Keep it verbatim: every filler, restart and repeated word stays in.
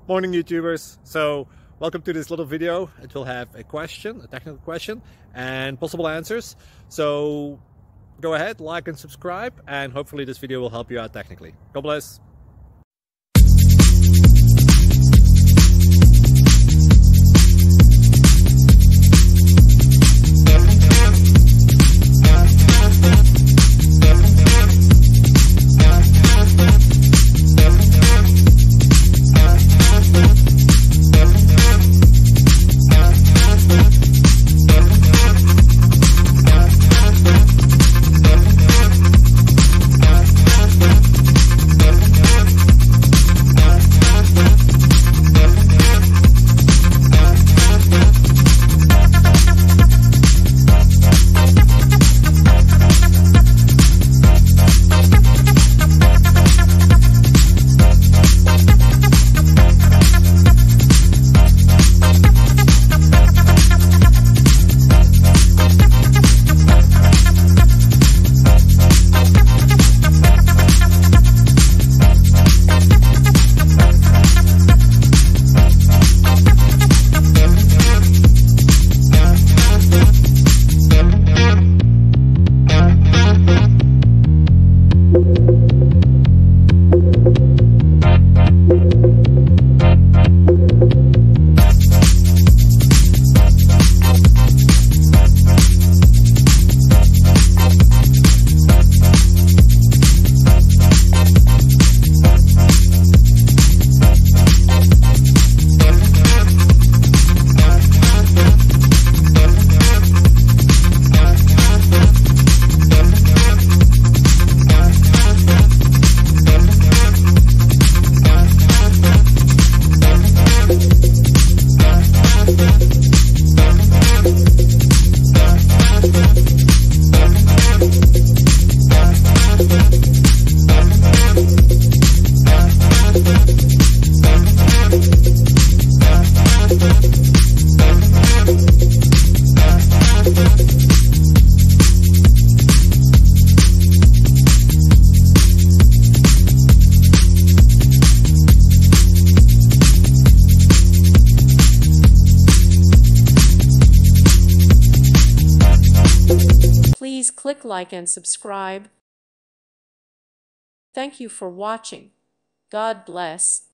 Morning YouTubers. So welcome to this little video. It will have a question, a technical question, and possible answers. So go ahead, like and subscribe, and hopefully this video will help you out technically. God bless. Please click like and subscribe. Thank you for watching. God bless.